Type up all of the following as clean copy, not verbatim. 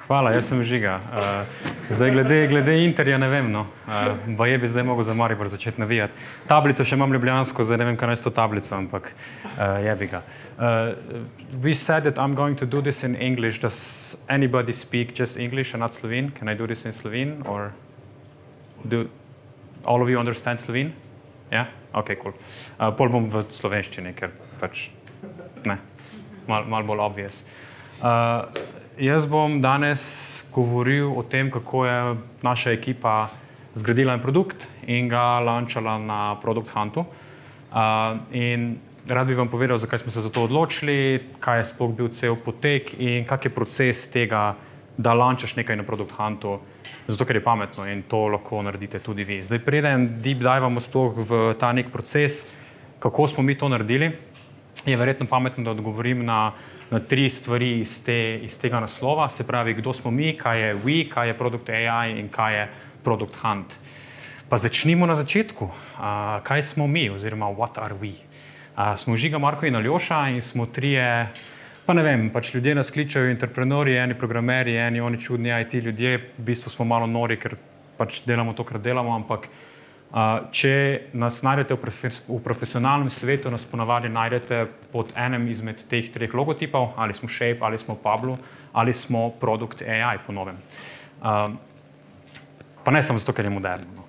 Hvala, jaz sem Žiga. Zdaj, glede Interja ne vem, no. Baje bi zdaj mogel za Maribor začeti navijati. Tablico še imam ljubljansko, zdaj ne vem, kaj naj s to tablico, ampak jebi ga. We said that I'm going to do this in English. Does anybody speak just English and not Slovene? Can I do this in Slovene? Or do all of you understand Slovene? Yeah? Okay, cool. Pol bom v slovenščini, ker pač ne, malo bolj obvious. Jaz bom danes govoril o tem, kako je naša ekipa zgradila en produkt in ga launčala na ProductHuntu. In rad bi vam povedal, zakaj smo se za to odločili, kaj je sploh bil cel potek in kak je proces tega, da launčaš nekaj na ProductHuntu, zato ker je pametno in to lahko naredite tudi vi. Zdaj preden deep divamo sploh v ta nek proces, kako smo mi to naredili, je verjetno pametno, da odgovorim na 3 stvari iz tega naslova, se pravi, kdo smo mi, kaj je we, kaj je ProductAI in kaj je ProductHunt. Pa začnimo na začetku. Kaj smo mi, oziroma what are we? Smo Žiga, Marko in Aljoša in smo trije, pa ne vem, pač ljudje nas kličajo entrepreneurji, eni programerji, eni oni čudni IT ljudje, v bistvu smo malo nori, ker pač delamo to, kar delamo, ampak če nas najdete v profesionalnem svetu, nas ponavadi najdete pod enem izmed teh 3 logotipov, ali smo Shape, ali smo Pablu, ali smo ProductAI po novem. Pa ne samo zato, ker je moderno.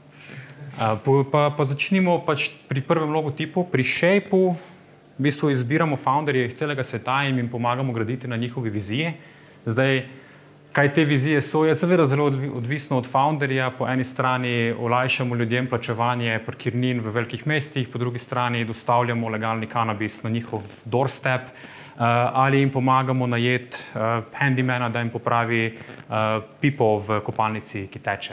Pa začnimo pač pri prvem logotipu, pri Shapeu. V bistvu izbiramo founderje iz celega sveta in jim pomagamo graditi na njihovi viziji. Zdaj, kaj te vizije so, je seveda zelo odvisno od founderja. Po eni strani olajšamo ljudem plačevanje parkirnin v velikih mestih, po drugi strani dostavljamo legalni kanabis na njihov doorstep, ali jim pomagamo najeti handymana, da jim popravi pipo v kopalnici, ki teče.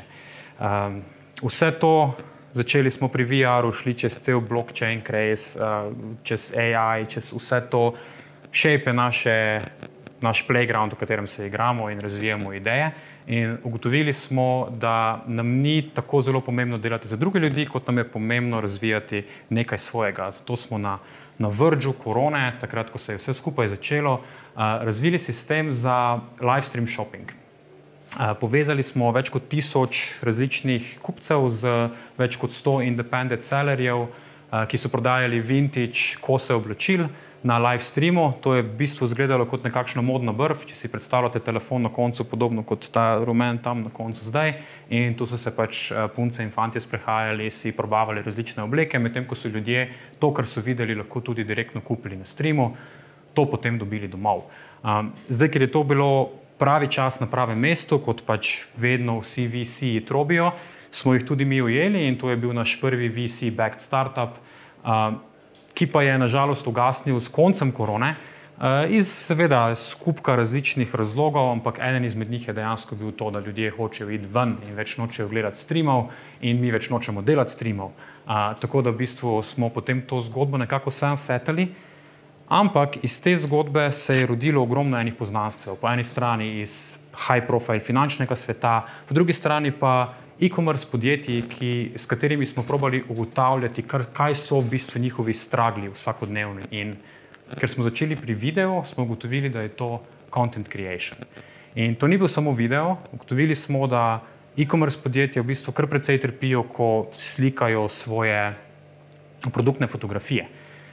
Vse to, začeli smo pri VR-u, šli čez cel blockchain craze, čez AI, čez vse to. Shape je naš playground, v katerem se igramo in razvijamo ideje. In ugotovili smo, da nam ni tako zelo pomembno delati za druge ljudi, kot nam je pomembno razvijati nekaj svojega. Zato smo na vrhu korone, takrat, ko se je vse skupaj začelo, razvili sistem za live stream shopping. Povezali smo več kot 1000 različnih kupcev z več kot 100 independent sellerjev, ki so prodajali vintage kose oblačil na live streamu. To je v bistvu izgledalo kot nekakšna modna brv, če si predstavljate telefon na koncu, podobno kot ta rumen tam na koncu zdaj. In tu so se pač punce in fantje sprehajali, si probavali različne obleke, medtem ko so ljudje to, kar so videli, lahko tudi direktno kupili na streamu, to potem dobili domov. Zdaj, ker je to bilo pravi čas na pravem mestu, kot pač vedno vsi VC-ji trobijo, smo jih tudi mi ujeli in to je bil naš prvi VC-backed startup, ki pa je nažalost ugasnil s koncem korone, iz seveda skupka različnih razlogov, ampak eden izmed njih je dejansko bil to, da ljudje hočejo iti ven in več nočejo gledati streamov in mi več nočemo delati streamov. Tako da v bistvu smo potem to zgodbo nekako sunsetali, ampak iz te zgodbe se je rodilo ogromno enih poznanstev. Po eni strani iz high profile finančnega sveta, po drugi strani pa e-commerce podjetij, s katerimi smo probali ugotavljati, kaj so v bistvu njihovi stragli vsakodnevni. In ker smo začeli pri videu, smo ugotovili, da je to content creation. In to ni bil samo video, ugotovili smo, da e-commerce podjetja v bistvu kar precej trpijo, ko slikajo svoje produktne fotografije.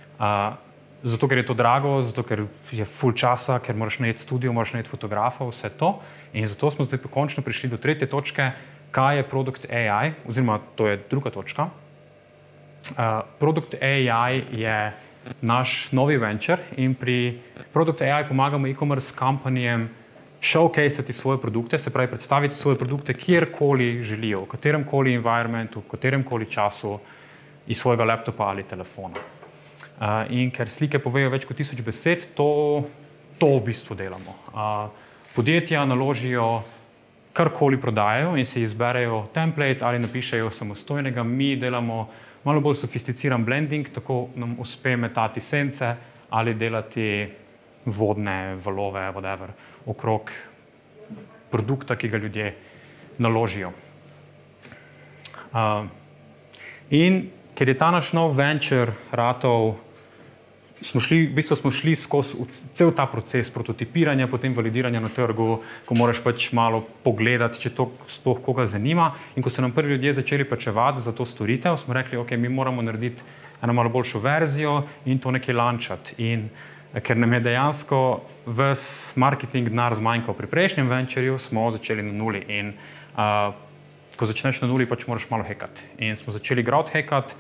Zato, ker je to drago, zato, ker je full časa, ker moraš najeti studio, moraš najeti fotografa, vse to. In zato smo zdaj končno prišli do 3. točke, kaj je ProductAI, oziroma to je 2. točka. ProductAI je naš novi venture in pri ProductAI pomagamo e-commerce companyjem showcasati svoje produkte, se pravi predstaviti svoje produkte kjerkoli želijo, v kateremkoli environmentu, v kateremkoli času iz svojega laptopa ali telefona. In ker slike povejo več kot 1000 besed, to v bistvu delamo. Podjetja naložijo karkoli prodajajo in si izberejo template ali napišejo samostojnega. Mi delamo malo bolj sofisticiran blending, tako nam uspe metati sence ali delati vodne valove, whatever, okrog produkta, ki ga ljudje naložijo. In ker je ta naš nov venture ratal v bistvu smo šli skozi cel ta proces prototipiranja, potem validiranja na trgu, ko moraš pač malo pogledati, če to sploh koga zanima. In ko so nam prvi ljudje začeli plačevati za to storitev, smo rekli, ok, mi moramo narediti eno malo boljšo verzijo in to nekaj lančati. In ker nam je dejansko ves marketing denar zmanjkal pri prejšnjem venturju, smo začeli na nuli. In ko začneš na nuli, pač moraš malo hekati. In smo začeli crowd hekati.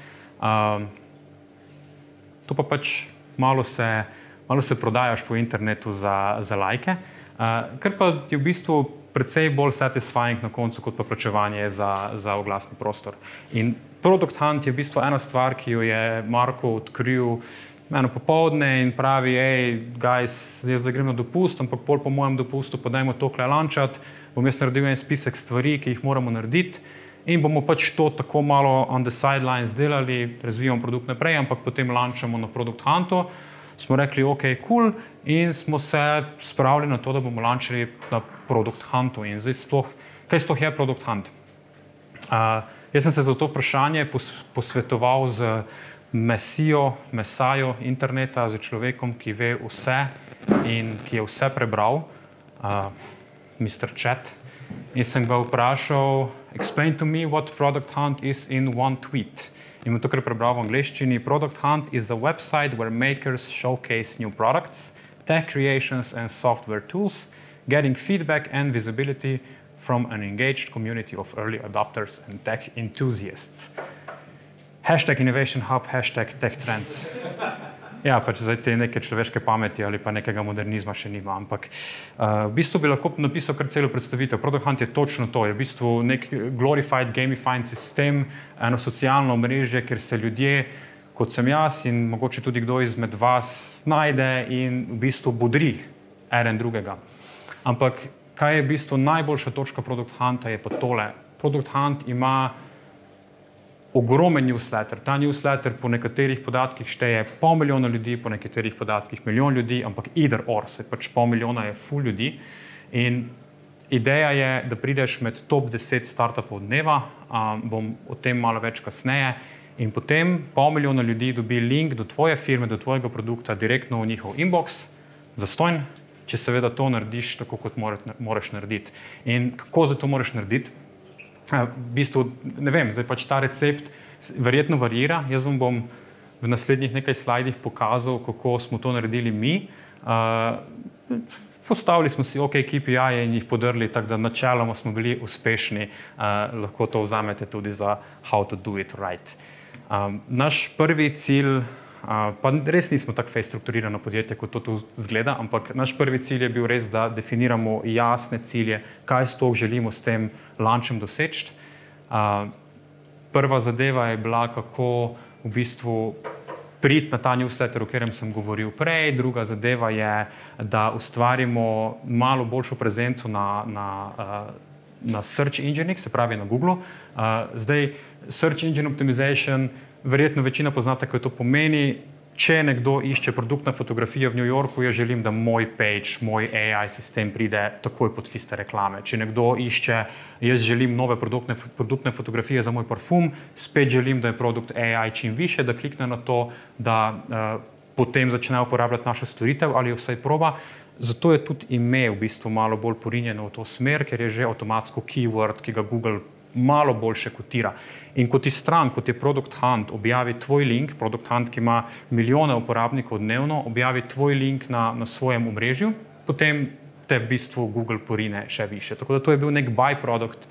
To pa pač malo se prodajaš po internetu za lajke, kar pa je v bistvu precej bolj satisfying na koncu, kot pa plačevanje za oglasni prostor. In ProductHunt je v bistvu ena stvar, ki jo je Marko odkril eno popoldne in pravi, guys, jaz da grem na dopust, ampak pol po mojem dopustu pa dajmo tokle lančati, bom jaz naredil en spisek stvari, ki jih moramo narediti in bomo pač to tako malo on the sidelines delali, razvijamo produkt naprej, ampak potem lančamo na ProductHuntu. Smo rekli, ok, cool, in smo se spravili na to, da bomo lančali na ProductHuntu. In zdaj kaj sploh je ProductHunt? Jaz sem se za to vprašanje posvetoval z mesajo interneta, z človekom, ki ve vse in ki je vse prebral, Mr. Chat. In sem ga vprašal, explain to me what ProductHunt is in one tweet. In bom to kar prebral v angleščini. ProductHunt is a website where makers showcase new products, tech creations and software tools, getting feedback and visibility from an engaged community of early adopters and tech enthusiasts. Hashtag Innovation Hub, hashtag Tech Trends. Ja, pač zdaj te neke človeške pameti ali pa nekega modernizma še nima, ampak v bistvu bi lahko napisal kar celo predstavitev. ProductHunt je točno to, je v bistvu nek glorified, gamified sistem, eno socialno mrežje, kjer se ljudje, kot sem jaz in mogoče tudi kdo izmed vas, najde in v bistvu bodri eden drugega. Ampak kaj je v bistvu najboljša točka ProductHunta je pa tole. ProductHunt ima ogromen newsletter. Ta newsletter po nekaterih podatkih šteje 500 000 ljudi, po nekaterih podatkih 1 milijon ljudi, ampak either or, se pač 500 000 je full ljudi. In ideja je, da prideš med top 10 startupov dneva, bom o tem malo več kasneje, in potem 500 000 ljudi dobi link do tvoje firme, do tvojega produkta direktno v njihov inbox, zastonj, če seveda to narediš tako, kot moraš narediti. In kako za to moraš narediti? V bistvu, ne vem, zdaj pač ta recept verjetno varira. Jaz vam bom v naslednjih nekaj slajdih pokazal, kako smo to naredili mi. Postavili smo si OK KPI in jih podrli, tako da načeloma smo bili uspešni. Lahko to vzamete tudi za how to do it right. Naš prvi cilj, pa res nismo tako fej strukturirano podjetje, kot to tu zgleda, ampak naš prvi cilj je bil res, da definiramo jasne cilje, kaj sploh želimo s tem launčem doseči. Prva zadeva je bila, kako v bistvu priti na ta newsletter, o katerem sem govoril prej. Druga zadeva je, da ustvarimo malo boljšo prezenco na search engineih, se pravi na Googlu. Zdaj, search engine optimization, verjetno večina poznate, kaj to pomeni. Če nekdo išče produktna fotografija v New Yorku, jaz želim, da moj page, moj AI sistem pride takoj pod tiste reklame. Če nekdo išče, jaz želim nove produktne fotografije za moj parfum, spet želim, da je ProductAI čim više, da klikne na to, da potem začne uporabljati našo storitev ali jo vsaj proba. Zato je tudi ime v bistvu malo bolj porinjeno v to smer, ker je že avtomatsko keyword, ki ga Google malo boljše kotira. In kot iz stran, kot je ProductHunt, objavi tvoj link, ProductHunt, ki ima milijone uporabnikov dnevno, objavi tvoj link na svojem omrežju, potem te v bistvu Google porine še više. Tako da to je bil nek byproduct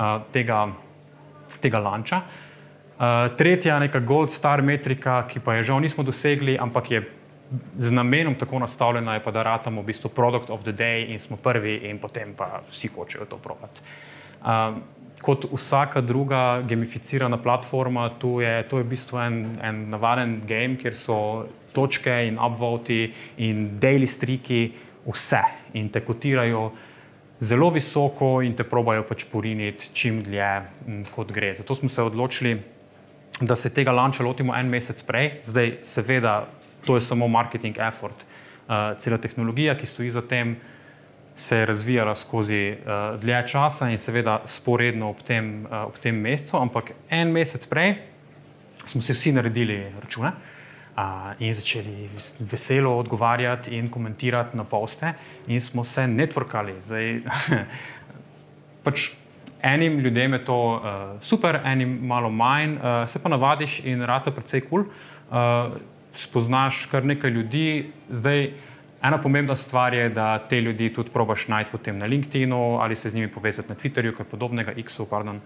tega launcha. Tretja neka gold star metrika, ki pa je žal nismo dosegli, ampak je z namenom tako nastavljena, je pa da ratamo v bistvu product of the day in smo prvi in potem pa vsi hočejo to probati. Kot vsaka druga gamificirana platforma, to je v bistvu en navaden game, kjer so točke in upvoti in daily streaki vse in te kotirajo zelo visoko in te probajo pač poriniti čim dlje, kot gre. Zato smo se odločili, da se tega launcha lotimo en mesec prej. Zdaj, seveda, to je samo marketing effort. Cela tehnologija, ki stoji za tem, se je razvijala skozi dlje časa in seveda sporedno ob tem mesecu, ampak en mesec prej smo si vsi naredili račune. in začeli veselo odgovarjati in komentirati na poste in smo se networkali. Zdaj, pač enim ljudem je to super, enim malo manj, se pa navadiš in rata precej cool. Spoznaš kar nekaj ljudi. Zdaj, ena pomembna stvar je, da te ljudi tudi probaš najti potem na LinkedInu ali se z njimi povezati na Twitterju, kaj podobnega, X-u, pardon.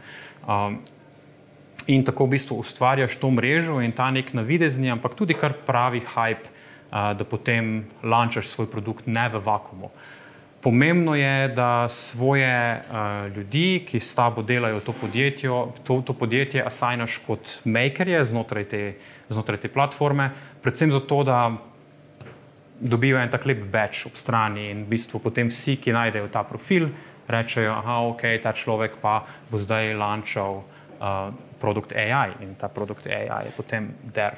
In tako v bistvu ustvarjaš to mrežo in ta nek navidezni, ampak tudi kar pravi hype, da potem launchaš svoj produkt ne v vakuumu. Pomembno je, da svoje ljudi, ki s tabo delajo to podjetje assignaš kot makerje znotraj te platforme, predvsem zato, da dobijo en tak lep badge ob strani in v bistvu potem vsi, ki najdejo ta profil, rečejo, aha, ok, ta človek pa bo zdaj launchal ProductAI in ta ProductAI je potem der.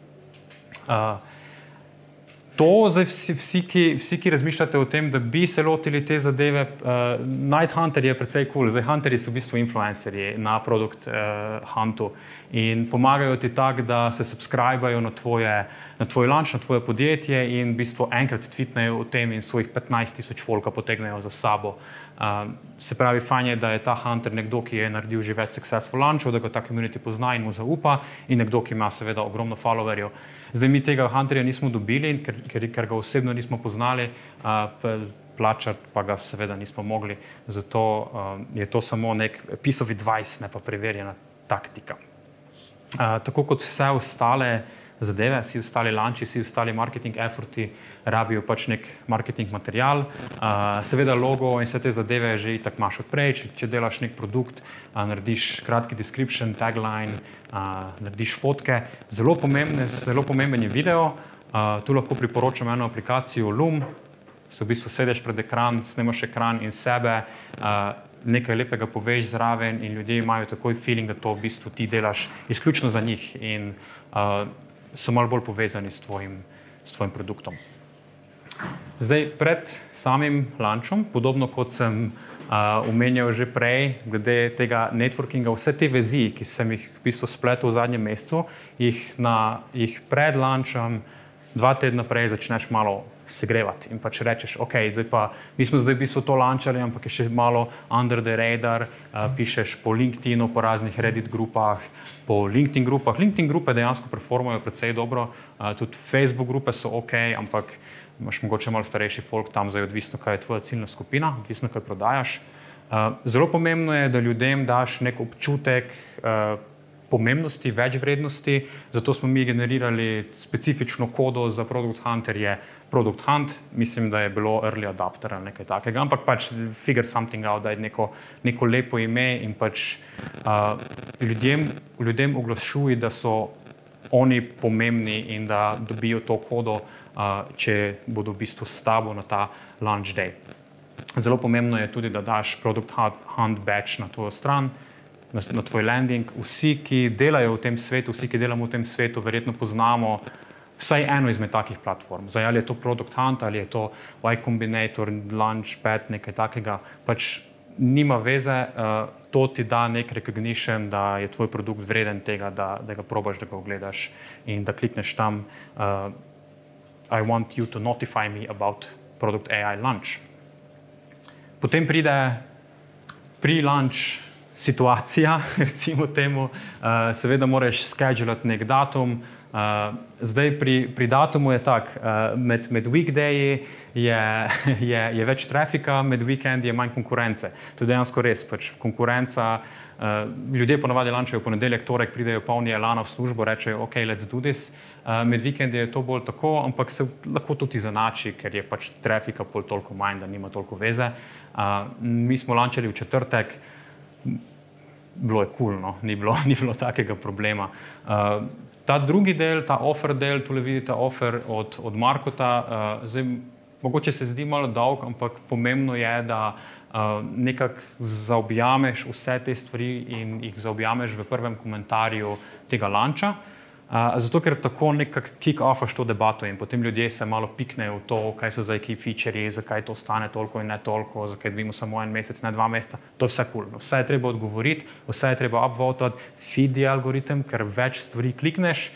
To zdaj vsi, ki razmišljate o tem, da bi se lotili te zadeve, najti hunter je precej cool. Zdaj, hunterji so v bistvu influencerji na ProductHuntu in pomagajo ti tako, da se subscribajo na tvoj launch, na tvoje podjetje in v bistvu enkrat tweetnejo o tem in svojih 15,000 folka potegnejo za sabo. Se pravi, fajn je, da je ta hunter nekdo, ki je naredil že več successful launchov, da ga ta community pozna in mu zaupa in nekdo, ki ima seveda ogromno followerjev. Zdaj, mi tega hunterja nismo dobili, ker ga osebno nismo poznali, plačati pa ga seveda nismo mogli, zato je to samo nek piece of advice, ne pa preverjena taktika. Tako kot vse ostale zadeve, vsi ostali launchi, vsi ostali marketing efforti rabijo pač nek marketing material, seveda logo in vse te zadeve že itak imaš odprej, če delaš nek produkt, narediš kratki description, tagline, narediš fotke, zelo pomemben je video, tu lahko priporočam eno aplikacijo Loom, se v bistvu sedeš pred ekran, snemaš ekran in sebe, nekaj lepega poveš zraven in ljudje imajo takoj feeling, da to v bistvu ti delaš izključno za njih in so malo bolj povezani s tvojim produktom. Zdaj, pred samim launchom, podobno kot sem omenjal že prej, glede tega networkinga, vse te vezi, ki sem jih v bistvu spletel v zadnjem mesecu, jih pred launchom 2 tedna prej začneš malo segrevati in pač rečeš, ok, zdaj pa, mi smo zdaj v bistvu to launchali, ampak je še malo under the radar, pišeš po LinkedInu, po raznih Reddit grupah, po LinkedIn grupah. LinkedIn grupe dejansko performajo precej dobro, tudi Facebook grupe so ok, ampak imaš mogoče malo starejši folk, tam zdaj odvisno, kaj je tvoja ciljna skupina, odvisno, kaj prodajaš. Zelo pomembno je, da ljudem daš nek občutek pomembnosti, več vrednosti, zato smo mi generirali specifično kodo za ProductHunt, je ProductHunt, mislim, da je bilo early adapter ali nekaj takega, ampak pač figure something out, da je neko lepo ime in pač ljudem oglašuj, da so oni pomembni in da dobijo to kodo, če bodo v bistvu s tabo na ta launch day. Zelo pomembno je tudi, da daš ProductHunt badge na tvojo stran, na tvoj landing. Vsi, ki delajo v tem svetu, vsi, ki delamo v tem svetu, verjetno poznamo vsaj eno izmed takih platform. Zdaj, ali je to ProductHunt, ali je to Y Combinator, Launchpad, nekaj takega, pač nima veze, to ti da nek recognition, da je tvoj produkt vreden tega, da ga probaš, da ga ogledaš in da klikneš tam I want you to notify me about ProductAI launch. Potem pride pre-launch situacija, recimo temu, seveda moraš schedulati nek datum. Zdaj pri datumu je tak, med weekdayi je več trafika, med weekendi je manj konkurence. To je dejansko res, pač konkurenca, ljudje ponavadi launchajo v ponedeljek, torek, pridejo polni elana v službo, rečejo, ok, let's do this. Med vikendi je to bolj tako, ampak se lahko tudi zanači, ker je pač trafika pol toliko manj, da nima toliko veze. Mi smo launchali v četrtek, bilo je cool, no? Ni bilo takega problema. Ta drugi del, ta offer del, tule vidite offer od Markota, zdaj, mogoče se zdi malo dolg, ampak pomembno je, da nekako zaobjameš vse te stvari in jih zaobjameš v prvem komentarju tega launcha, zato ker tako nekako kick-offaš to debato in potem ljudje se malo piknejo v to, kaj so zdaj key featurei, zakaj to stane toliko in ne toliko, zakaj dobimo samo 1 mesec, ne 2 meseca. To je vse cool. Vse je treba odgovoriti, vse je treba upvotati, feed je algoritem, ker več stvari klikneš,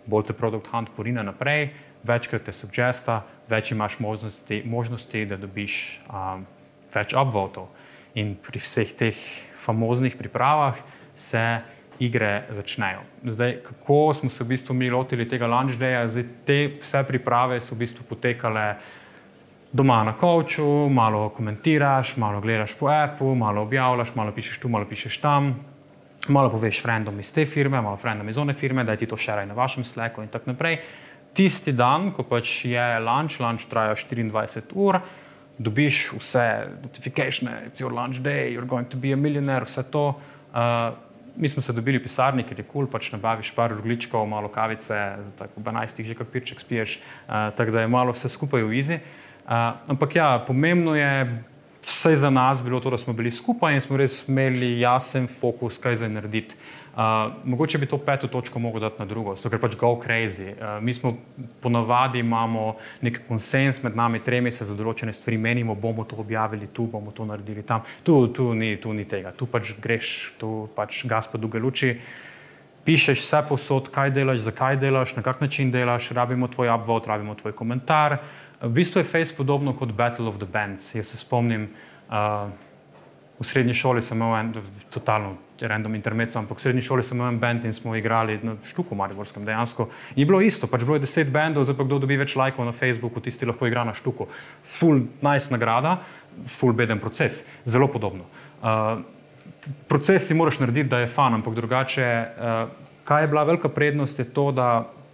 bolj te ProductHunt porine naprej, večkrat te suggesta, več imaš možnosti da dobiš več upvotov. In pri vseh teh famoznih pripravah se igre začnejo. Zdaj, kako smo se v bistvu mi lotili tega launch daya, zdaj te vse priprave so v bistvu potekale doma na kouču, malo komentiraš, malo gledaš po appu, malo objavljaš, malo pišeš tu, malo pišeš tam, malo poveš friendom iz te firme, malo friendom iz one firme, da ti to šeraj na vašem Slacku in tako naprej. Tisti dan, ko pač je lunch traja 24 ur, dobiš vse notificatione, it's your lunch day, you're going to be a millionaire, vse to. Mi smo se dobili v pisarni, ker je cool, pač nabaviš par rogličkov, malo kavice, tako ob 11 že kak pirček spiješ, tako da je malo vse skupaj v easy. Ampak ja, pomembno je vse za nas bilo to, da smo bili skupaj in smo res imeli jasen fokus, kaj zdaj narediti. Mogoče bi to 5. točko mogel dati na drugo, zato ker pač go crazy. Mi smo ponavadi imamo nek konsens med nami tremi, se za določene stvari menimo, bomo to objavili tu, bomo to naredili tam. Tu ni tega, tu pač greš, tu pač gas pa duge luči. Pišeš vse povsod, kaj delaš, zakaj delaš, na kak način delaš, rabimo tvoj upvote, rabimo tvoj komentar. V bistvu je Face podobno kot Battle of the Bands. Jaz se spomnim, v srednji šoli sem imel totalno random intermezzo, ampak v srednji šoli sem imel band in smo igrali na štuku mariborskem dejansko. In je bilo isto, pač bilo je 10 bandov, zdaj pa kdo dobi več lajkov na Facebooku, tisti lahko igra na štuku. Full nice nagrada, full beden proces, zelo podobno. Proces si moraš narediti, da je fun, ampak drugače, kaj je bila velika prednost je to, da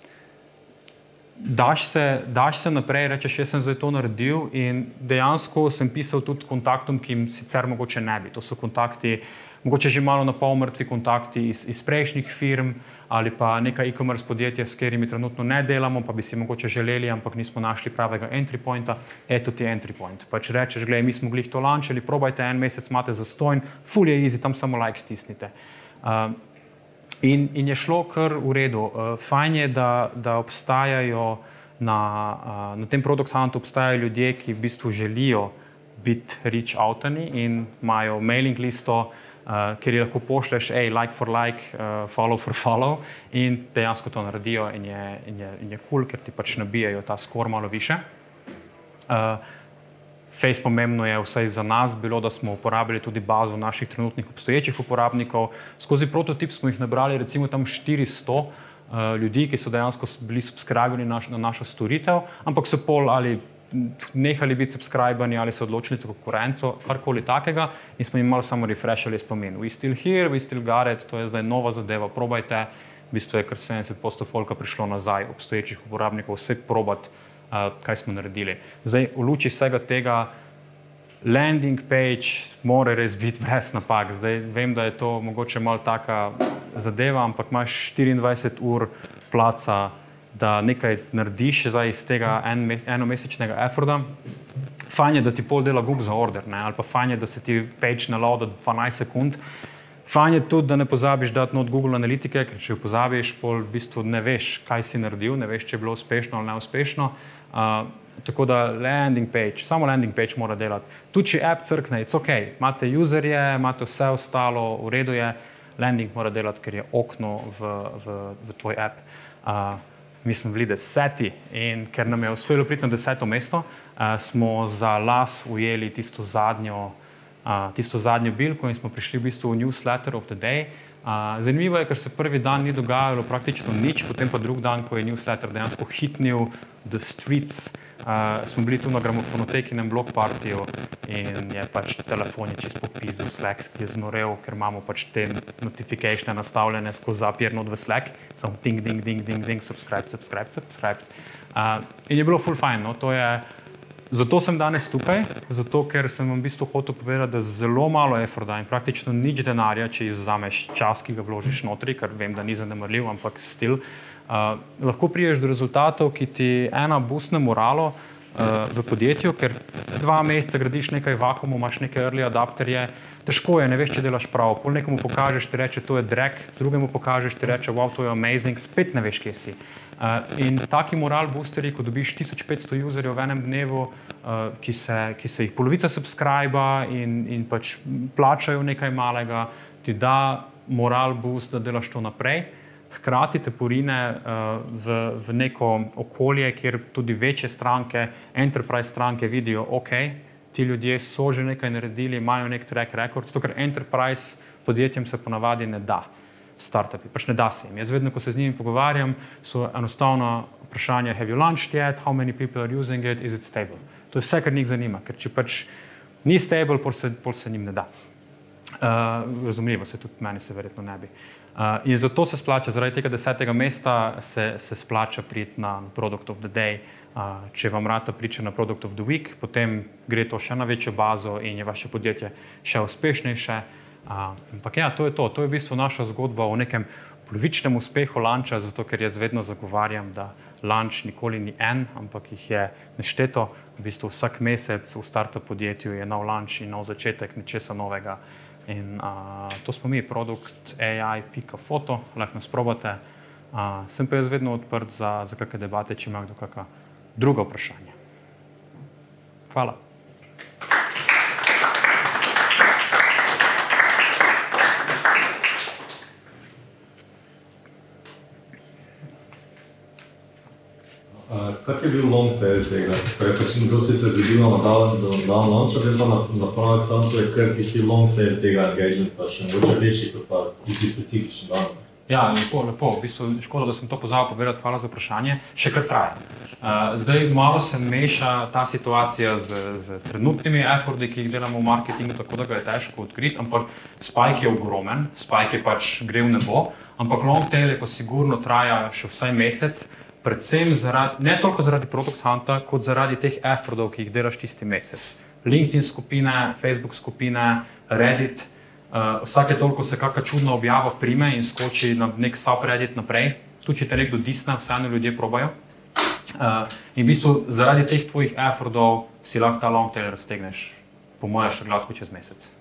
daš se naprej, rečeš, jaz sem zdaj to naredil in dejansko sem pisal tudi kontaktom, ki jim sicer mogoče ne bi. To so kontakti, mogoče že malo na pol mrtvi kontakti iz prejšnjih firm ali pa neka e-commerce podjetja, s katerimi trenutno ne delamo, pa bi si mogoče želeli, ampak nismo našli pravega entry pointa. Eto ti entry point. Pač rečeš, gledaj, mi smo glih to launchali, probajte, en mesec imate zastonj, full je easy, tam samo like stisnite. In je šlo kar v redu. Fajn je, da obstajajo na tem ProductHuntu obstajajo ljudje, ki v bistvu želijo biti reach outani in imajo mailing listo, kjer ji lahko pošleš, like for like, follow for follow in dejansko to naredijo in je cool, ker ti pač nabijajo ta score malo više. Face pomembno je vsaj za nas bilo, da smo uporabili tudi bazo naših trenutnih obstoječih uporabnikov. Skozi prototip smo jih nabrali recimo tam 400 ljudi, ki so dejansko bili subscribeni na našo storitev, ampak so pol ali nehali biti subscribeni ali so odločili za konkurenco, karkoli takega in smo jim malo samo refreshali spomin. We still here, we still got it, to je zdaj nova zadeva, probajte. V bistvu je kar 70% folka prišlo nazaj, obstoječih uporabnikov, vse probati, kaj smo naredili. Zdaj, v luči vsega tega, landing page mora res biti brez napak. Zdaj, vem, da je to mogoče malo taka zadeva, ampak imaš 24 ur placa, da nekaj narediš zdaj iz tega enomesečnega efforta. Fajn je, da ti pol dela Google za order, ne? Ali pa fajn je, da se ti page naloada 12 sekund. Fajn je tudi, da ne pozabiš dati not Google analitike, ker če jo pozabiš, pol v bistvu ne veš, kaj si naredil, ne veš, če je bilo uspešno ali neuspešno. Tako da landing page, samo landing page mora delati. Tudi če app crkne, it's ok. Imate userje, imate vse ostalo, v redu je, landing mora delati, ker je okno v tvoj app. Mi smo bili 10. in ker nam je uspelo priti na 10. mesto, smo za las ujeli tisto zadnjo bilko in smo prišli v bistvu v newsletter of the day. Zanimivo je, ker se prvi dan ni dogajalo praktično nič, potem pa drug dan, ko je newsletter dejansko hitnil the streets, smo bili tu na gramofonoteki na blog partiju in je pač telefon je čisto popizil, Slack je znorel, ker imamo pač te notificatione nastavljene skozi Zapier not v Slack, samo ding, ding, ding, ding, ding, subscribe. In je bilo full fajn, no, to je. Zato sem danes tukaj, zato ker sem vam v bistvu hotel povedati, da zelo malo efforta in praktično nič denarja, če izvzameš čas, ki ga vložiš notri, ker vem, da ni zanemarljiv, ampak still, lahko priješ do rezultatov, ki ti boostne moralo v podjetju, ker 2 meseca gradiš nekaj vakuumov, imaš neke early adapterje, težko je, ne veš, če delaš prav, pol nekomu pokažeš, ti reče, to je drag, drugemu pokažeš, ti reče, wow, to je amazing, spet ne veš, kje si. In taki moral boosterji, ko dobiš 1500 userjev v enem dnevu, ki se jih polovica subscriba in pač plačajo nekaj malega, ti da moral boost, da delaš to naprej. hkrati te porine v neko okolje, kjer tudi večje stranke, enterprise stranke vidijo, ok, ti ljudje so že nekaj naredili, imajo nek track record, zato ker enterprise podjetjem se ponavadi ne da, startupi, pač ne da se jim. Jaz vedno, ko se z njimi pogovarjam, so enostavno vprašanja, have you launched yet, how many people are using it, is it stable? To je vse, kar njih zanima, ker če pač ni stable, pol se njim ne da. Razumljivo se tudi meni se verjetno ne bi. In zato se splača, zaradi tega 10. mesta se splača priti na Product of the Day. Če vam rata priča na Product of the Week, potem gre to še na večjo bazo in je vaše podjetje še uspešnejše. Ampak ja, to je to. To je v bistvu naša zgodba o nekem polovičnem uspehu launcha, zato ker jaz vedno zagovarjam, da launch nikoli ni en, ampak jih je nešteto. V bistvu vsak mesec v startup podjetju je nov launch in nov začetek nečesa novega. In to smo mi, ProductAI.foto, lahko nas probate. Sem pa jaz vedno odprt za kakšne debate, če ima kdo kakšna druga vprašanja. Hvala. Kak je bil long tail tega? Dosti se zgodilo na dan launcha, pa na ProductHuntu je kar tisti long tail tega engagementa, še mogoče večji kot pa tisti specifični dan. Ja, lepo. V bistvu škoda, da sem to pozabil povedati, hvala za vprašanje. Še kar traja. Zdaj malo se meša ta situacija z trenutnimi efforti, ki jih delamo v marketingu, tako da ga je težko odkriti, ampak spike je ogromen, spike je pač gre v nebo, ampak long tail je pa sigurno traja še vsaj mesec, predvsem ne toliko zaradi ProductHunta, kot zaradi teh effortov, ki jih delaš tisti mesec. LinkedIn skupine, Facebook skupine, Reddit, vsake toliko se kakšna čudna objava prime in skoči na nek subreddit naprej. Tu, če te nekdo disne, vseeno ljudje probajo. In v bistvu zaradi teh tvojih effortov si lahko ta long tail raztegneš, po moje še gladko čez mesec.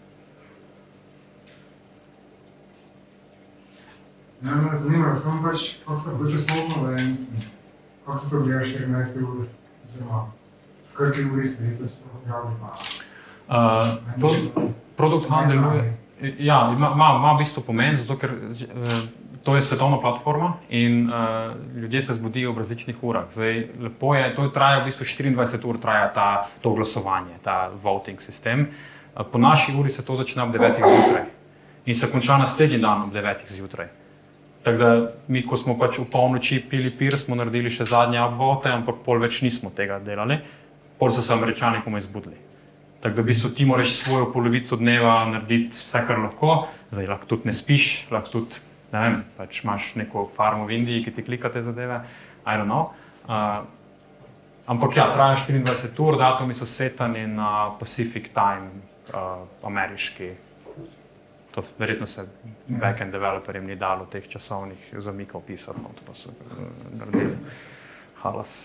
Ja, me zanima, samo pač, kako se to časovno, da je mislim, kako se to gledaš 14 ur, oziroma kakšne uri ste letos objavili pa? ProductHunt deluje. Ja, ima v bistvu pomen, zato ker to je svetovna platforma in ljudje se zbudijo v različnih urah. Zdaj, lepo je, to traja v bistvu 24 ur traja to glasovanje, ta voting sistem. Po naši uri se to začne ob 9 zjutraj in se konča naslednji dan ob 9 zjutraj. Tako da mi, ko smo pač v polnoči pili pir, smo naredili še zadnje upvote, ampak pol več nismo tega delali, pol so se Američani komaj zbudili. Tako da v bistvu ti moraš svojo polovico dneva narediti vse, kar lahko. Zdaj lahko tudi ne spiš, lahko tudi, ne vem, pač imaš neko farmo v Indiji, ki ti klika te zadeve, I don't know. Ampak ja, traja 24 ur, datumi so setani na Pacific Time, ameriški. To verjetno se backend developerjem ni dalo teh časovnih zamikov pisati, no, to pa so naredili. Halas.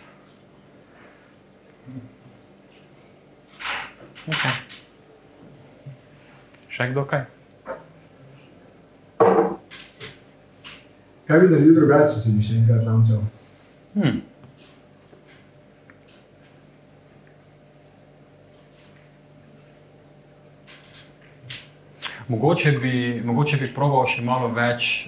Okay. Še kdo kaj? Kaj bi naredil drugače, če bi še enkrat launchal? Mogoče bi probal še malo več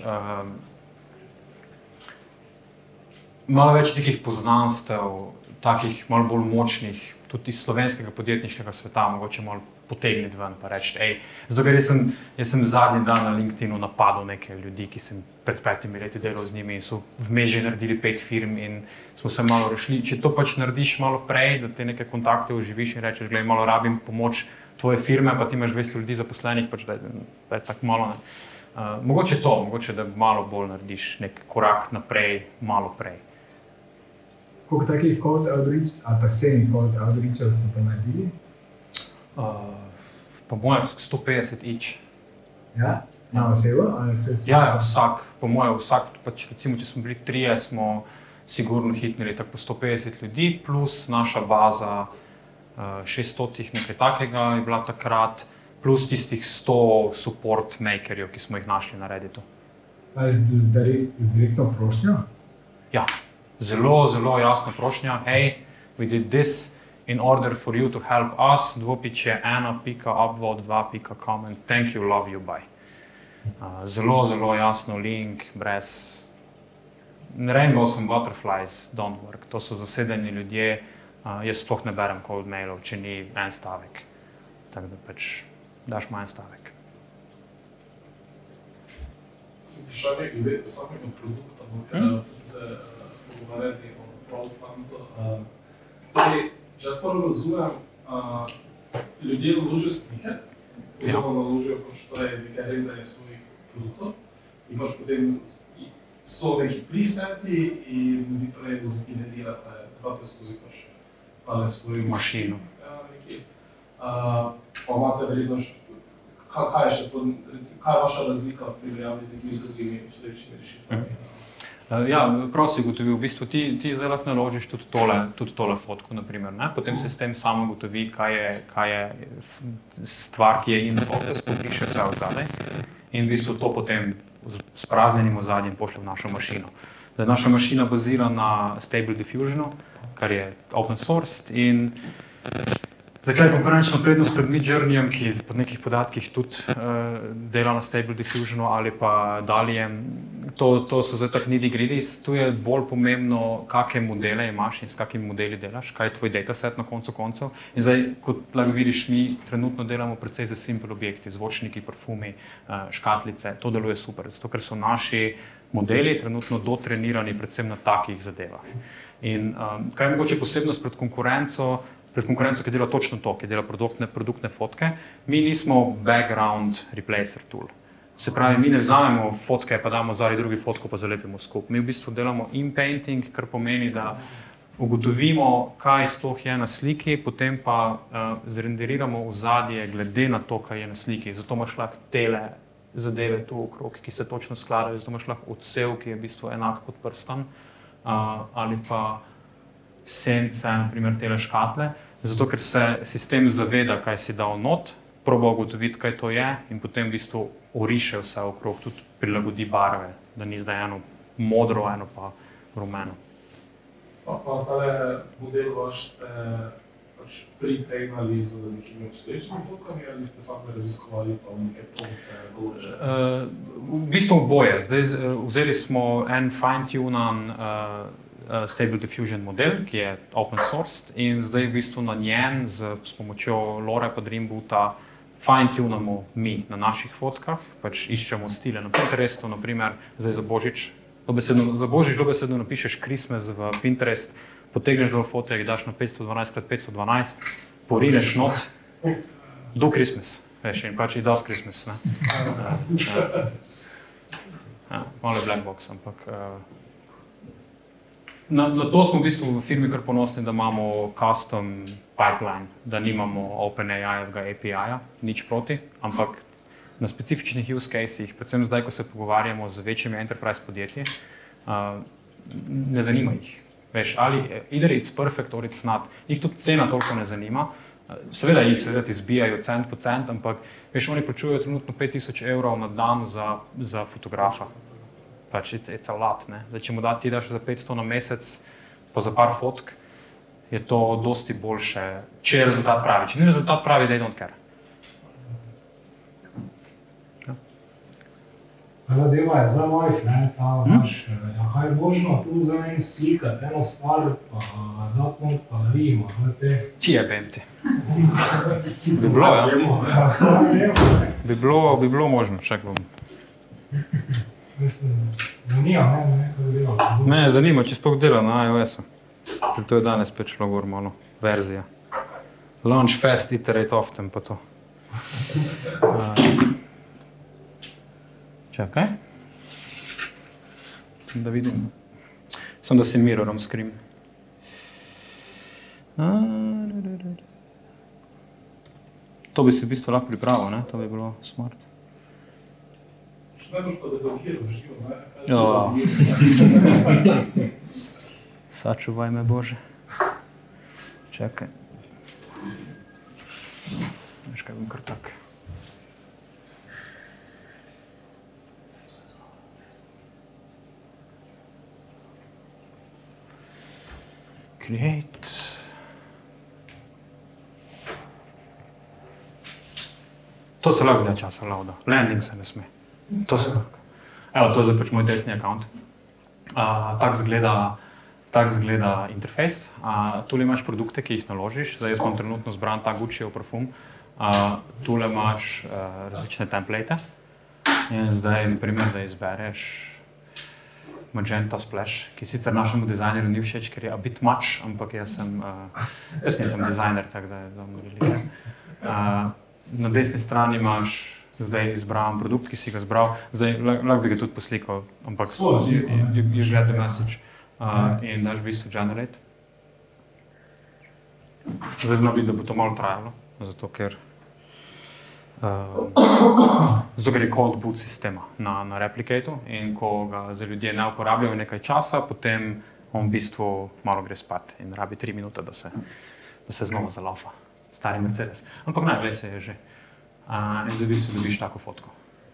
nekih poznanstev, takih malo bolj močnih, tudi iz slovenskega podjetniškega sveta, mogoče malo potegniti ven pa reči, zato ker jaz sem zadnji dan na LinkedInu napadal nekaj ljudi, ki sem pred 5 leti delal z njimi in so vmes že naredili 5 firm in smo se malo rešili. Če to pač narediš malo prej, da te neke kontakte oživiš in rečeš, glej, malo rabim pomoč tvoje firme, pa ti imaš 200 ljudi zaposlenih, pač da je tako malo. Mogoče da malo bolj narediš nek korak naprej, malo prej. Koliko takih cold outreach, ali pa semi-cold outreachov ste pa naredili? Po moje 150 each. Ja? Na osebo? Ja, vsak. Po moje vsak, pač recimo, če smo bili 3, smo sigurno hitnili tako 150 ljudi, plus naša baza 600 nekaj takega je bila takrat, plus tistih 100 support makerjev, ki smo jih našli na Redditu. Ali z direktno prošnjo? Ja. Zelo jasna prošnja. Hey, we did this in order for you to help us. Dvopičje 1.upvote 2.comment. Thank you, love you, bye. Zelo jasno link, brez rainbows and butterflies don't work. To so zasedeni ljudje, jaz sploh ne berem cold mailov, če ni en stavek. Tako da pač daš manj stavek. Vprašanje glede samega produkta, ker ste se pogovarjali o ProductHuntu. Če jaz prvo razumem, ljudje vložijo slike, oziroma naložijo nekaj renderja svojih produktov in potem so neki preseti in vi torej zgenerirate, date skozi tale svojo mašino. Pa imate verjetno, kaj je še to, kaj je vaša razlika v primerjavi z nekimi drugimi obstoječimi rešitvami? Ja, prav si ugotovil, v bistvu ti zdaj lahko naložiš tudi tole fotko, naprimer, ne? Potem se s tem samo ugotovi, kaj je stvar, ki je in focus, pobriše vse od zadaj in v bistvu to potem s praznjenim ozadjem pošlje v našo mašino. Zdaj, naša mašina bazira na Stable Diffusionu, kar je open source in zakaj je konkurenčna prednost pred Midjourneyjem, ki po nekih podatkih tudi dela na Stable Diffusionu ali pa Dalijem. To so zdaj tak nitty-gritty. Tu je bolj pomembno, kakšne modele imaš in s kakimi modeli delaš, kaj je tvoj dataset na koncu koncev. In zdaj, kot lahko vidiš, mi trenutno delamo precej za simple objekti, zvočniki, parfumi, škatlice. To deluje super, zato ker so naši modeli trenutno dotrenirani predvsem na takih zadevah. In kaj je mogoče posebnost pred konkurenco, ki dela točno to, ki dela produktne fotke. Mi nismo background replacer tool. Se pravi, mi ne vzamemo fotke, pa damo zadaj drugi fotko, pa zalepimo skupaj. Mi v bistvu delamo in-painting, kar pomeni, da ugotovimo, kaj sploh je na sliki, potem pa zrenderiramo ozadje glede na to, kaj je na sliki. Zato imaš lahko tele zadeve tu okrog, ki se točno skladajo, zato imaš lahko odsev, ki je v bistvu enak kot prstan, ali pa sence, naprimer tele škatle, zato ker se sistem zaveda, kaj si dal not, proba ugotoviti, kaj to je in potem v bistvu oriše vse okrog, tudi prilagodi barve, da ni zdaj eno modro, eno pa rumeno. Pa tale model vaš ste pre-trainali z nekimi obstoječimi fotkami ali ste sami raziskovali pa neke prompte določene? V bistvu oboje. Zdaj vzeli smo en fine-tunan Stable Diffusion model, ki je open source in zdaj v bistvu na njen s pomočjo Lore pa Dreamboota fine-tunamo mi na naših fotkah, pač iščemo stile na Pinterestu, naprimer zdaj za Božič. Za Božič dobesedno napišeš Christmas v Pinterest, potegneš dol fotek, daš na 512x512, porineš not, do Christmas, veš, in pač i does Christmas, ne. Malo je black box, ampak na to smo v bistvu v firmi kar ponosni, da imamo custom pipeline, da nimamo OpenAI-evega API-ja, nič proti, ampak na specifičnih use casih, predvsem zdaj, ko se pogovarjamo z večjimi enterprise podjetji, ne zanima jih. Veš, ali either it's perfect or it's not. Jih tudi cena toliko ne zanima. Seveda ti zbijajo cent po cent, ampak veš, oni plačujejo trenutno 5000 € na dan za fotografa. Pač it's a lot, ne. Zdaj, če mu ti daš za 500 na mesec, pa za par fotk, je to dosti boljše, če je rezultat pravi. Če ni rezultat pravi, they don't care. Zadeva je za life, ne, ta vaš, kaj je možno tu za en slikati, eno stvar, pa dat not, pa rimo, zdaj te... Čije pemti? Bi bilo, ja? Bi bilo možno, čak bom. Mislim, zanima, ne, kako dela. Me zanima, če sploh dela na iOS-u. To je danes spet šlo gor malo, verzija. Launch fast, iterate often, pa to. Čakaj. Da vidim. Samo da si mirorom screen. To bi se v bistvu lahko pripravil, ne? To bi bilo smart. Najboljš pa da blokiram živo, ne? Sačuvaj me, Bože. Čakaj. Veš kaj bom kar tak. Create. To se lahko dne časa lauda. Landing se ne sme. To se lahko. Evo, to je zdaj pač moj desni account. Tak zgleda interfejs. Tule imaš produkte, ki jih naložiš. Zdaj jaz bom trenutno zbran ta Guccijev parfum. Tule imaš različne template. In zdaj, na primer, da izbereš Magenta Splash, ki sicer našemu dizajnerju ni všeč, ker je a bit much, ampak jaz nisem dizajner, tako da je za mno velike. Na desni strani imaš zdaj izbran produkt, ki si ga zbral. Zdaj, lahko bi ga tudi poslikal, ampak you read the message. In daš v bistvu generate. Zdaj znam biti, da bo to malo trajalo, zato ker je cold boot sistema na replicatu in ko ga za ljudje ne uporabljajo nekaj časa, potem on v bistvu malo gre spat in rabi 3 minute, da se znova zalaufa. Stari Mercedes. Ampak ne, glej se je že. In zdaj v bistvu dobiš tako fotko.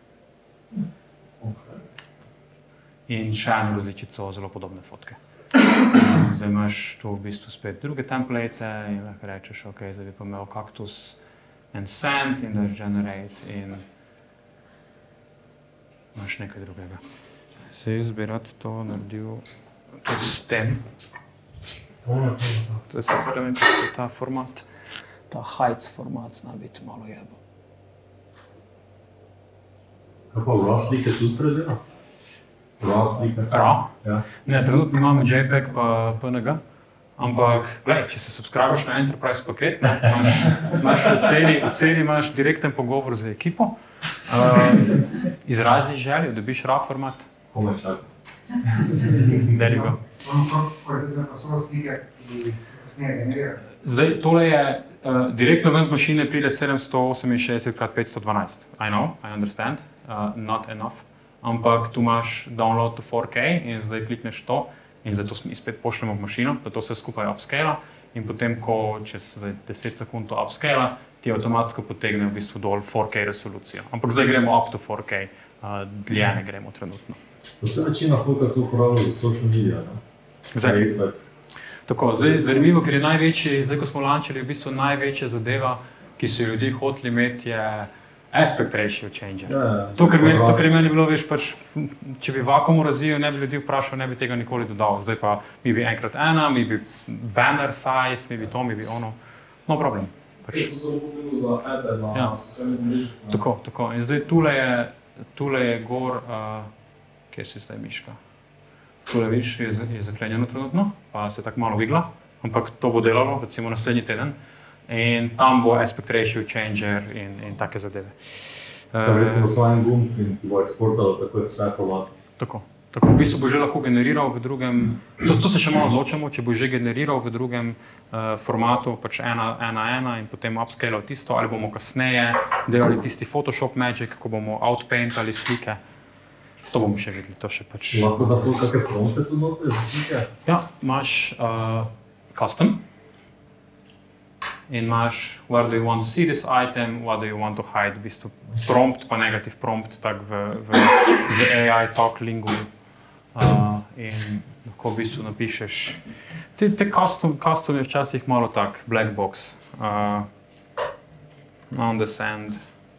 In še eno različico zelo podobne fotke. Zdaj imaš tu v bistvu spet druge template in lahko rečeš, ok, zdaj bi pa imel kaktus and sand in daš generate in imaš nekaj drugega. Se jaz bi rad to naredil tudi s tem. To je sicer, ne vem, kako je ta format, ta heights format zna biti malo jebo. Kaj pa raw slike tudi predela? Raw slike? Raw? Ja. Ne, trenutno imamo JPEG pa PNG. Ampak, gledaj, če se subscribeš na enterprise paket, imaš v ceni imaš direkten pogovor z ekipo, izraziš željo, dobiš raw format. Komaj čakam. There you go. Pa so slike, ki se ne generirajo. Zdaj, tole je, direktno ven z mašine pride 768x512. I know, I understand, not enough. Ampak tu imaš download to 4K in zdaj klikneš to. In zato spet pošljemo v mašino, da to vse skupaj upscala in potem, ko čez 10 sekund to upscala, ti avtomatsko potegne v bistvu dol 4K resolucijo. Ampak zdaj gremo up to 4K, dlje ne gremo trenutno. Vse večina folka to uporablja za social media, ne? Zdaj, tako, zdaj zanimivo, ker je največji, zdaj ko smo lančali, v bistvu največja zadeva, ki so ljudje hoteli imeti, je aspect ratio changer. To, kar je meni bilo, veš, pač, če bi vakuumu razvijal, ne bi ljudi vprašal, ne bi tega nikoli dodal. Zdaj pa mi bi 1x1, mi bi banner size, mi bi to, mi bi ono. No problem. Je to zelo pomembno za ede na socialnih mrežah. Tako. In zdaj tule je gor, kje si zdaj miška? Tule viš, je zaklenjeno trenutno, pa se tako malo vigla, ampak to bo delalo, recimo naslednji teden. In tam bo aspect ratio changer in take zadeve. Verjetno poslajen gumb in bo eksportalo tako vse formate. Tako. V bistvu bo že lahko generiral v drugem, to se še malo odločamo, če bo že generiral v drugem formatu, pač 1:1 in potem upscalal tisto, ali bomo kasneje delali tisti Photoshop magic, ko bomo outpaintali slike. To bomo še videli, to še pač... Lahko da ful kakve prompte tu noter za slike? Ja, imaš custom. In imaš, where do you want to see this item, what do you want to hide, v bistvu prompt pa negative prompt, tak v AI talk lingu. In lahko v bistvu napišeš, te custom je včasih malo tak, black box. On the sand,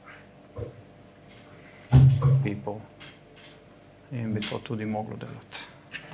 people. In bi to tudi moglo delati.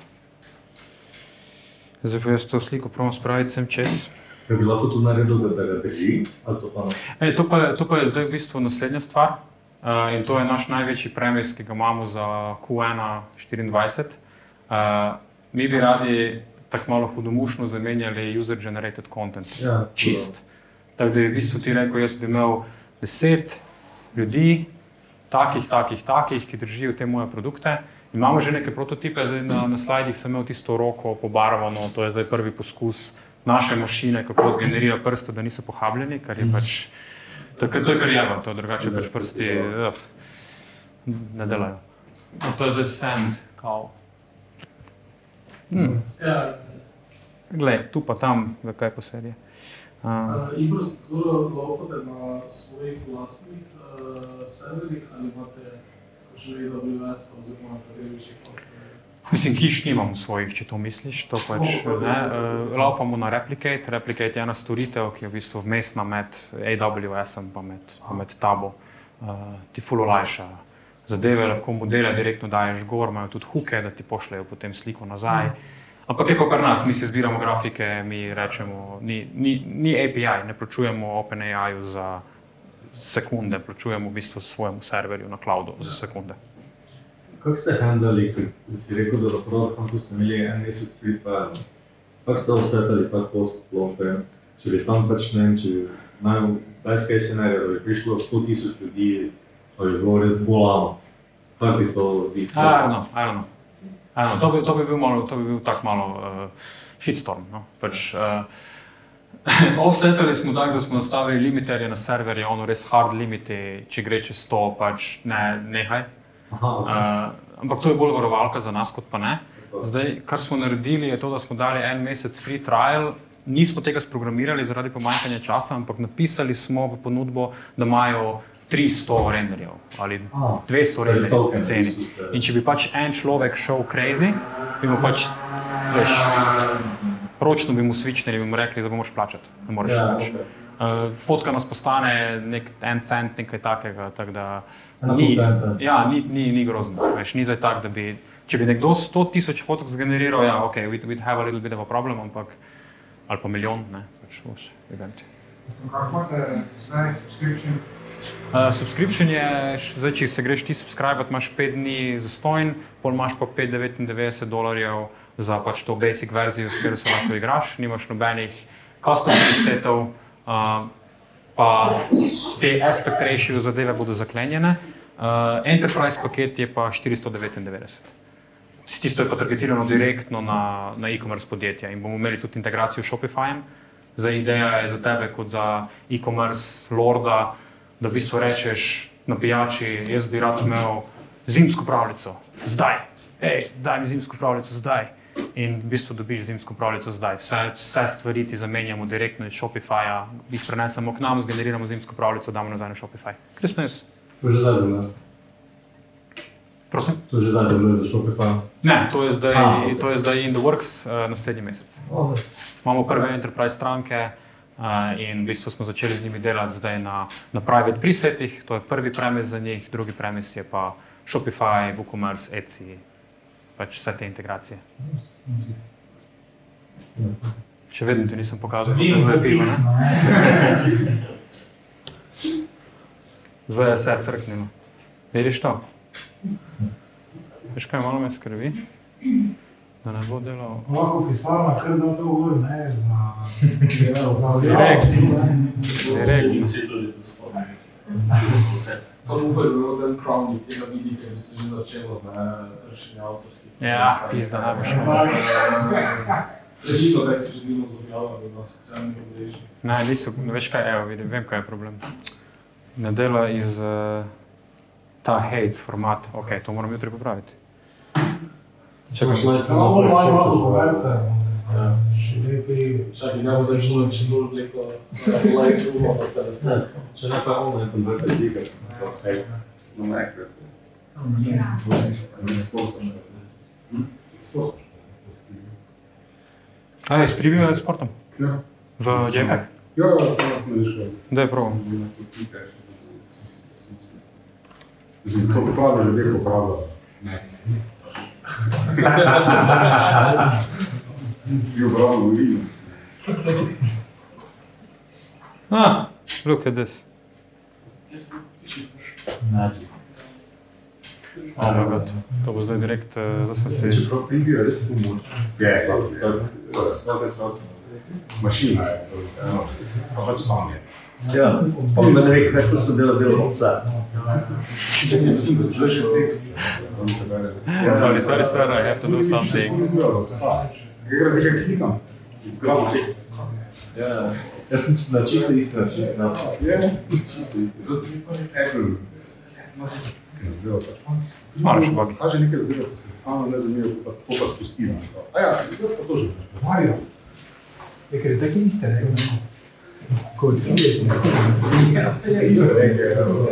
Zdaj pa jaz to sliko probam spraviti sem čez. Bi lahko tudi naredil, da ga drži? To pa je zdaj v bistvu naslednja stvar in to je naš največji premis, ki ga imamo za Q1 24. Mi bi radi tako malo hudomušno zamenjali user-generated content, čist. Tako da je v bistvu ti rekel, jaz bi imel 10 ljudi, takih, ki držijo te moje produkte. Imamo že neke prototipe, zdaj na slajdih sem imel tisto roko pobarvano, to je zdaj prvi poskus naše mašine, kako zgenerira prste, da niso pohabljeni, kar je pač, to je kar jeba, to drugače pač prsti ne delajo. To je zdaj sand, kao. Glej, tu pa tam, kaj po seriji. Infrastrukturo laufate na svojih vlastnih serverjih ali imate že AWS oziroma kateri večji kontinent? Mislim, kiš nimam svojih, če to misliš, to pač ne. Laufamo na Replicate. Replicate je ena storitev, ki je v bistvu vmesna med AWS-om pa med tabo. Ti ful olajša zadeve, lahko modele direktno daješ gor, imajo tudi hooke, da ti pošljejo potem sliko nazaj. Ampak je pa pri nas, mi si zbiramo grafike, mi rečemo, ni API, ne plačujemo OpenAI-ju za sekunde, plačujemo v bistvu svojemu serverju na cloudu za sekunde. Kako ste handlali, ker si rekel, da na ProductHuntu ste imeli en mesec free trial? Kako ste offsetali tak post long-term? Če bi tam pač, ne vem, če bi imel best case scenario, da bi prišlo 100,000 ljudi, pa bi bilo res bolano. Kako bi to videli? To bi bil tak malo shitstorm. No? Pač, offsetali smo tako, da smo nastavili limiterje na serverje, ono res hard limiti, če gre čez 100, pač nehaj. Ampak to je bolj varovalka za nas, kot pa ne. Zdaj, kar smo naredili, je to, da smo dali en mesec free trial. Nismo tega sprogramirali zaradi pomanjkanja časa, ampak napisali smo v ponudbo, da imajo 300 renderjev ali 200 renderjev v ceni. In če bi pač en človek šel crazy, bi mu pač, veš, ročno bi mu switchnili, bi mu rekli, da boš plačati, ne moreš več. Fotka nas postane en cent, nekaj takega, tako da ni grozno, veš, ni zdaj tak, da bi, če bi nekdo 100,000 fotok zgeneriral, ja, ok, we'd have a little bit of a problem, ampak, ali pa milijon, ne, pač boš, eventi. Kako imate zdaj subscription? Subscription je, zdaj, če se greš ti subscribe, imaš 5 dni zastojn, pol imaš pa $5,99 za pač to basic verzijo, s katero se lahko igraš, nimaš nobenih custom presetov, pa te aspect ratio zadeve bodo zaklenjene. Enterprise paket je pa 499. Tisto je pa targetirano direktno na e-commerce podjetja in bomo imeli tudi integracijo s Shopifyjem. Zdaj, ideja je za tebe kot za e-commerce lorda, da v bistvu rečeš na pijači, jaz bi rad imel zimsko pravljico, zdaj. Daj mi zimsko pravljico zdaj. In v bistvu dobiš zimsko pravljico zdaj. Vse stvari ti zamenjamo direktno iz Shopifyja, jih prenesemo k nam, zgeneriramo zimsko pravljico, damo nazaj na Shopify. Christmas. To je že zdaj deluje? Prosim? To je že zdaj deluje za Shopify? Ne, to je zdaj in the works naslednji mesec. Imamo prve enterprise stranke in v bistvu smo začeli z njimi delati zdaj na private presetih. To je prvi premis za njih, drugi premis je pa Shopify, WooCommerce, Etsy, pač vse te integracije. Še vedno ti nisem pokazal, kako je pivo, ne? Zdaj je srce rknilo. Vidiš to? Veš kaj, malo me skrbi? Da ne bo delal... Lahko pisarna kar da to ur, ne, za Direkt. In si tudi za stvar. Samo upaj, da ten crowding tega vidi, ker bi se že začelo rešenje avtorskih. Ja, pizda, ne boš. Redito, kaj si že bilo zobjavljalo na socialnih omrežjih. Ne, niso, veš kaj, evo, vidim, vem kaj je problem. Ne dela iz ta hates format, ok, to moram jutri popraviti. Čakaš malce malo pogovarjate. Čakaj, ne bo zdaj človek še bolj vleko na live drugo pa telefon. Če ne pa ono je konverter Žiga, za vse. No, nekaj. A, je spribio eksportom? Ja. V JPEG? Ja, to ne rešujem. Daj probam. To popravlja, ljudje popravlja. You probably will. Look at this. Magic. Oh my god, to bo zdaj direkt, zdaj sem si... Čeprav prigija res pomoč. Ja, svega časa. Mašina je, pa pač tam je. Ja, pa me ne ve, kako so delal vse. Ne si ga čuži tekst. Sorry, I have to do something. Kaj gre klikam? Izgledam tekst. Ja, jaz sem na čisto isti način s nas. Ja, čisto isti. Zato mi pa Apple. Malo še bagi. Kaže nekaj zdaj, ne zanimivo, to pa spusti. A ja, pa to že. Mario. Ker je taki iste, ne? Kot vidiš, ne? Iste reke.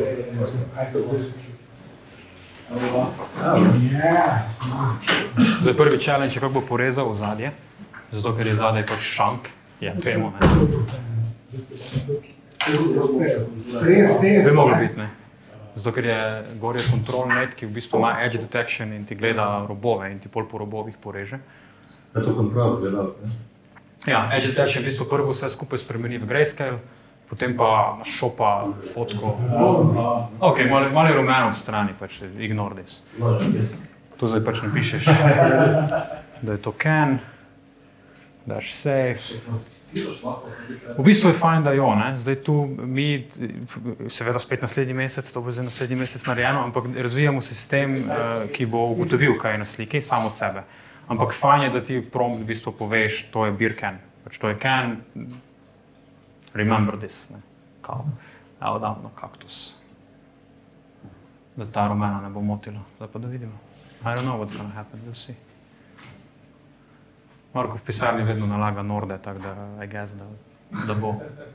Zdaj prvi challenge je, kako bo porezal ozadje, zato ker je zadaj pač šank. Ja, vemo, ne? Stres, Bi moglo biti, ne? Zato, ker je gor je control net, ki v bistvu ima edge detection in ti gleda robove in ti pol po robovih poreže. Je to kontrast gledal, ne? Ja, edge detection v bistvu prvo vse skupaj spremeni v grayscale, potem pa šopa fotko. Ok, malo je rumeno v strani, pač ignore this. Tu zdaj pač napišeš, da je to can, daš save. V bistvu je fajn, da jo, ne? Zdaj tu mi, seveda spet naslednji mesec, to bo zdaj naslednji mesec narejeno, ampak razvijamo sistem, ki bo ugotovil, kaj je na sliki, samo od sebe. Ampak fajn je, da ti prompt v bistvu poveš, to je beer can. Pač to je can, remember this, ne? Kao, evo dam na kaktus. Da ta rumena ne bo motila, zdaj pa da vidimo. I don't know what's gonna happen, we'll see. Marko v pisarni vedno nalaga norde, tako da I guess, da bo.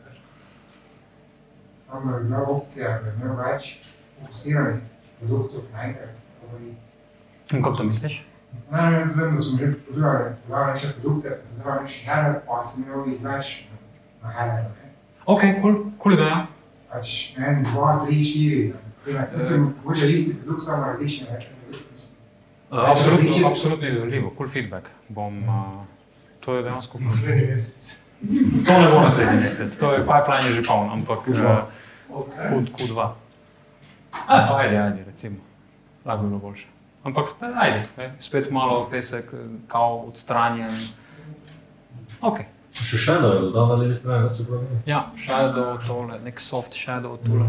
Samo je bila opcija, da je imel več fokusiranih produktov naenkrat. In kako to misliš? Ne, jaz vem, da smo že podali nekaj produkte, pa sem zdaj nekaj header, pa sem imel jih več na header. Ok, cool ideja. Pač, ne vem, 2, 3, 4. Zdaj sem mogoče isti produkt, samo različne več. Absolutno izvedljivo, cool feedback. To je dejansko cool. Naslednji mesec. To ne bo naslednji mesec, to je pipeline je že poln, ampak Q2. Ajde, recimo. Lahko bi bilo boljše. Ampak ajde, spet malo pesek, kao odstranjen. Ok. Še shadow je dodal na levi strani, če pravi? Ja, shadow tole, nek soft shadow tule.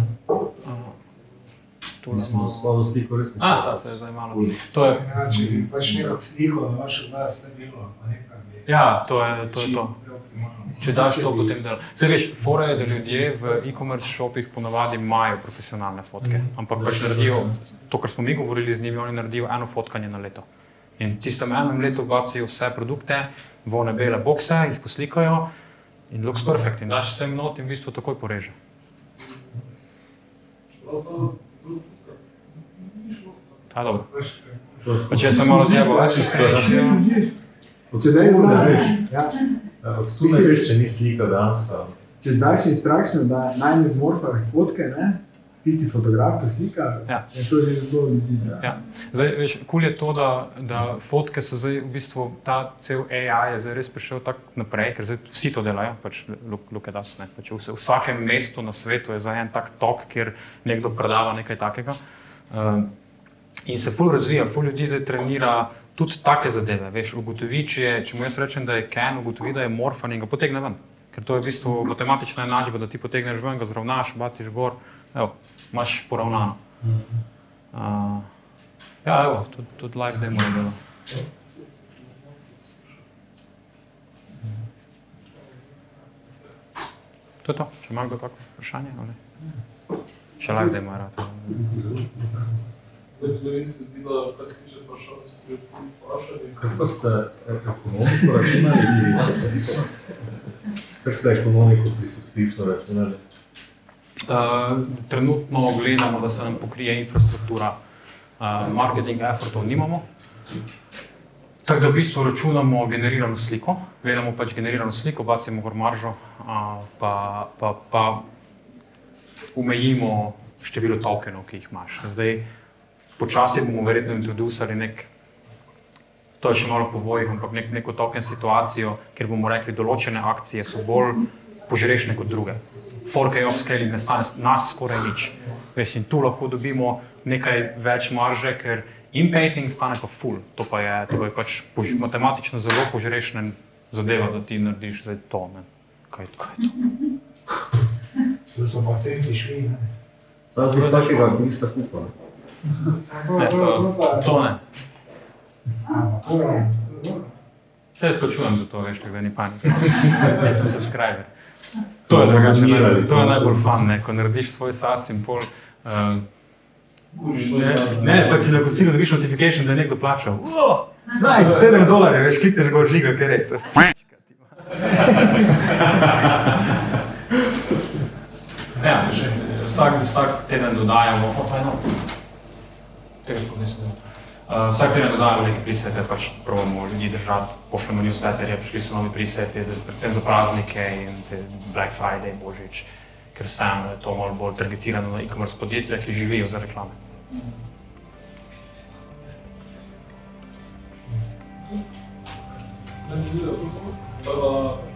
Smo slabo sliko res nisem. Ta se je zdaj malo. To je... Če bi pač nekaj sliko, da vaše zdaj vse bilo, pa nekaj bi... Ja, to je to. Če daš to, potem dela. Zdaj veš, fora je, da ljudje v e-commerce shopih ponavadi imajo profesionalne fotke, ampak pač naredijo, to, kar smo mi govorili z njimi, oni naredijo eno fotkanje na leto. In tistem enem letu bacijo vse produkte, v one bele bokse, jih poslikajo in looks perfect. In daš vsem not in v bistvu takoj poreže. Ta je dobro. Pa če sem malo zjebal, več je Tu ne veš, če ni slika dejansko. Če daš instrukcijo, da naj ne zmorfaš fotke, tisti fotograf to slika, je to že zelo ljudi. Zdaj, veš, cool je to, da fotke so zdaj v bistvu, ta cel AI je zdaj res prišel tako naprej, ker zdaj vsi to delajo, pač look at us, ne. Pač v vsakem mestu na svetu je zdaj en tak tok, kjer nekdo predava nekaj takega. In se ful razvija, ful ljudi zdaj trenira tudi take zadeve, veš, ugotovi, če mu jaz rečem, da je can, ugotovi, da je morfan in ga potegne ven. Ker to je v bistvu matematična enačba, da ti potegneš ven, ga zravnaš, baciš gor, evo, imaš poravnano. Ja, evo, tudi live demo je bilo. To je to, če ima kdo tako vprašanje, ali? Še live demo je rad. Meni se zdi, da kaj skriče vprašanje, da smo bili vprašali. Kako pa ste ekonomiko računali? Kako ste ekonomiko pri subscriptionu računali? Trenutno gledamo, da se nam pokrije infrastruktura. Marketing effortov nimamo. Tako da v bistvu računamo generirano sliko. Gledamo pač generirano sliko, bacimo gor maržo, pa omejimo število tokenov, ki jih imaš. Zdaj, počasi bomo verjetno introducirali to je še malo v povojih, ampak neko token situacijo, kjer bomo rekli, določene akcije so bolj požrešne kot druge. 4K upscaling ne stane nas skoraj nič. Veš, in tu lahko dobimo nekaj več marže, ker in-painting stane pa full. To pa je pač matematično zelo požrešna zadeva, da ti narediš zdaj to, ne. Kaj je to? Da so pa centi šli, ne? Zdaj zbog takega, ko nista kupa. Ne, to ne. Se jaz plačujem za to, veš, tako da ni panika. Nisem subscriber. To je drugače, to je najbolj fun, ne, ko narediš svoj SaaS in pol... Ne, pa si na kosilu dobiš notification, da je nekdo plačal. Nice, $7, veš, klikneš gor Žiga Kerec. Ja, vsak teden dodajamo, to je novo. Vsak teden dodajamo neke presete, pač probamo ljudi držati, pošljamo newsletterje, prišli so novi preseti, predvsem za praznike in Black Friday, Božič ker sam je to malo bolj targetirano na e-commerce podjetja, ki živijo za reklame. Ne,